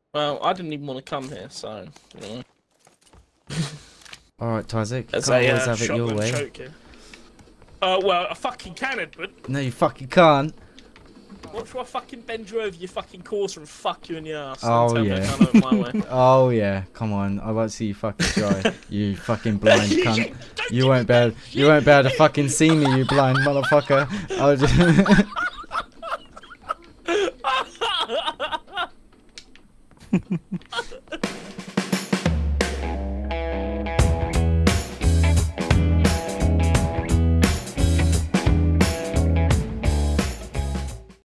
Well, I didn't even want to come here, so you know. Alright, Twazerk, you As can't a always have it your shotgun way. choke here. Well, I fucking can, Edward. No, you fucking can't. Watch where I fucking bend you over your fucking quarter and fuck you in the ass. Oh, and tell yeah. Me I can't have it my way. Oh yeah, come on, I won't see you fucking try. You fucking blind cunt. You won't be able to fucking see me, you blind motherfucker. I'll just